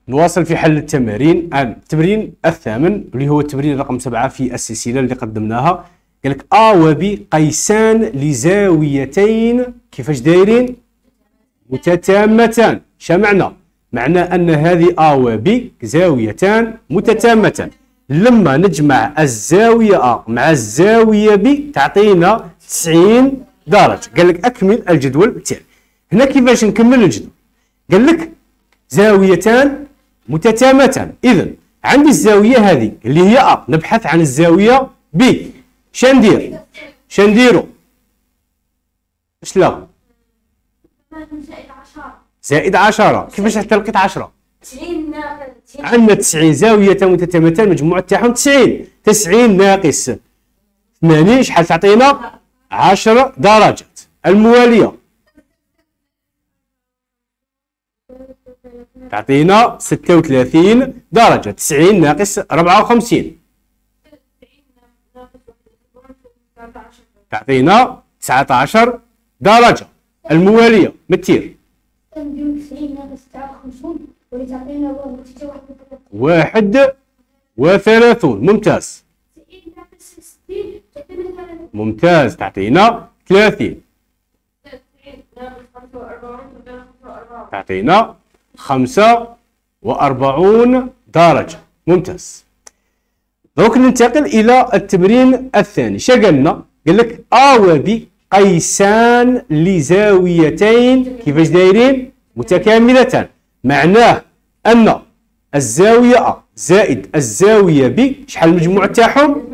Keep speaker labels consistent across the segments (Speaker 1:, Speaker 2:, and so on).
Speaker 1: نواصل في حل التمارين. التمرين الثامن اللي هو التمرين رقم 7 في السلسلة اللي قدمناها. قال لك A و B قيسان لزاويتين كيفاش دايرين؟ متتامتان. شمعنا معنى أن هذه A و B زاويتان متتامتان. لما نجمع الزاوية A مع الزاوية B تعطينا 90 درجة. قال لك أكمل الجدول التالي. هنا كيفاش نكمل الجدول؟ قال لك زاويتان متتامتان. إذا عندي الزاوية هذه اللي هي A، نبحث عن الزاوية B. شندير؟ شنديرو؟ اش لا؟ زائد 10. كيفاش حتى لقيت 10؟
Speaker 2: 90
Speaker 1: عندنا 90 زاوية متتامتان مجموع تاعهم 90. 90 ناقص 80 شحال تعطينا؟ 10 درجات. الموالية تعطينا 36 درجة. 90 ناقص 54 تعطينا 19 درجة. الموالية متير
Speaker 2: 90 ناقص 59 واللي تعطينا
Speaker 1: 31. ممتاز.
Speaker 2: 90 ناقص 60 تعطينا
Speaker 1: ممتاز تعطينا 30.
Speaker 2: 90 ناقص 45
Speaker 1: تعطينا 45 درجة. ممتاز. دروك ننتقل إلى التمرين الثاني. شا قالنا؟ قال لك A و B قيسان لزاويتين كيفاش دايرين؟ متكاملتان. معناه أن الزاوية A زائد الزاوية B شحال المجموع تاعهم؟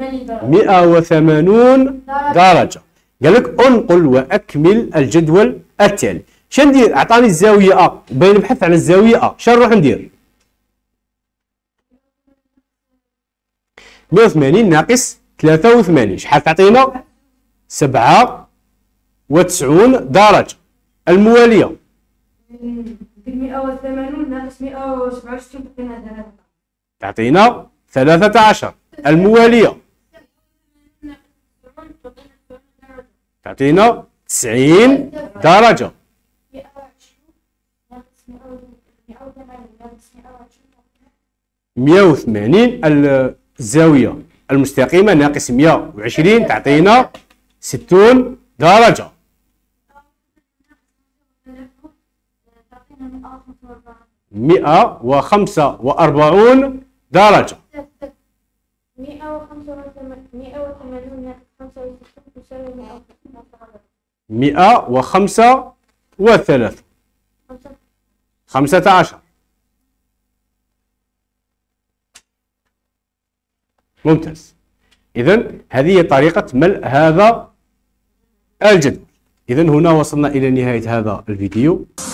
Speaker 1: 180 درجة. قال لك انقل وأكمل الجدول التالي. شندير؟ عطاني الزاوية A وباين نبحث على الزاوية A. شنو نروح ندير؟ 180 ناقص 83 شحال تعطينا؟ 97 درجة. الموالية
Speaker 2: 180 ناقص 167
Speaker 1: تعطينا 13. الموالية تعطينا 90 درجة. 180 الزاوية المستقيمة ناقص 120 تعطينا 60 درجة. 145 درجة. 135 15. ممتاز. إذن هذه هي طريقة ملء هذا الجدول. إذن هنا وصلنا إلى نهاية هذا الفيديو.